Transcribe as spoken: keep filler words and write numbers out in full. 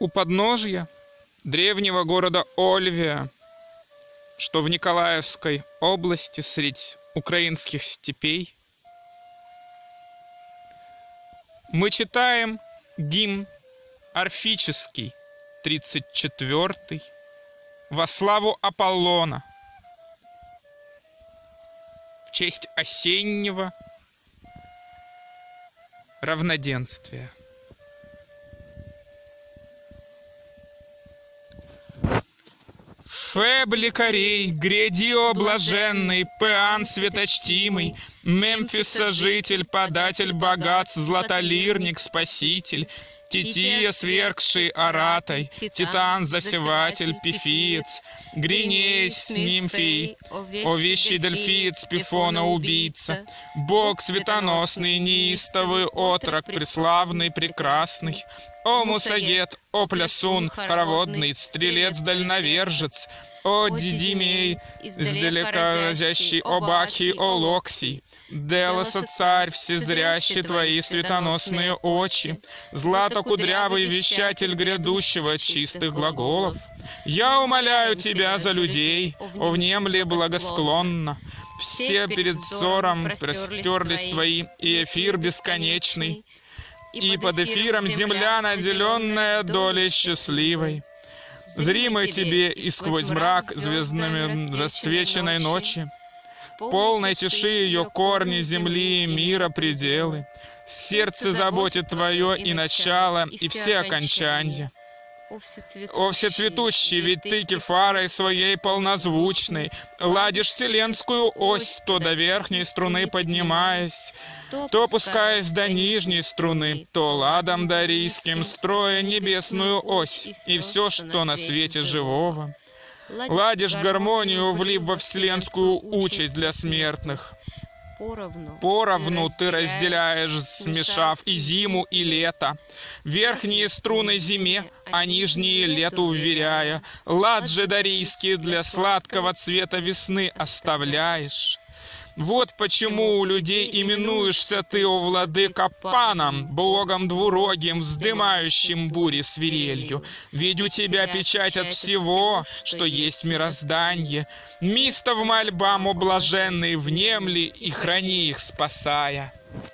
У подножья древнего города Ольвия, что в Николаевской области средь украинских степей, мы читаем гимн орфический, тридцать четвёртый, во славу Аполлона, в честь осеннего равноденствия. Феб лекарей, Гредио блаженный, Пеан светочтимый, Мемфиса житель, податель богатств, Златолирник, спаситель, Тития свергший Аратой, Титан засеватель, Пифиец, Гринеис с нимфией, о вещий дельфиец, Пифона убийца, Бог светоносный, неистовый отрок, преславный, прекрасный, о Мусагет, о Плясун, хороводный, стрелец-дальновержец, о Дидимей, издалека разящий, о Бахи, о Локсий, Делоса царь, всезрящий твои светоносные очи, злато-кудрявый вещатель грядущего чистых глаголов, я умоляю тебя за людей, о внемли благосклонно, все перед взором простерлись твои, и эфир бесконечный, и под эфиром земля, наделенная долей счастливой, зримой тебе и сквозь мрак звездными засвеченной ночи, в полной тиши ее корни земли и мира пределы, сердце заботит твое и начало, и все окончания. О всецветущий, ведь ты кефарой своей полнозвучной ладишь вселенскую ось, то до верхней струны поднимаясь, то опускаясь до нижней струны, то ладом дарийским строя небесную ось, и все, что на свете живого. Ладишь гармонию, влив во вселенскую участь для смертных. Поровну ты разделяешь, смешав и зиму, и лето, верхние струны зиме, а нижние лету уверяя, лад же дарийский для сладкого цвета весны оставляешь. Вот почему у людей именуешься ты, о владыка, Паном, богом двурогим, вздымающим бури свирелью. Ведь у тебя печать от всего, что есть мирозданье. Мистов мольбам, о блаженный, внемли и храни их, спасая.